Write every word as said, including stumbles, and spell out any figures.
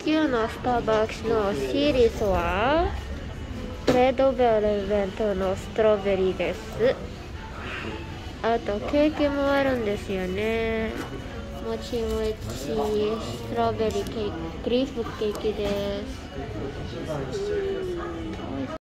日のスターバックスのシリーズはレッドベルベントのストロベリーです。あとケーキもあるんですよね。もちもちストロベリーケーキ、クリスマスケーキです。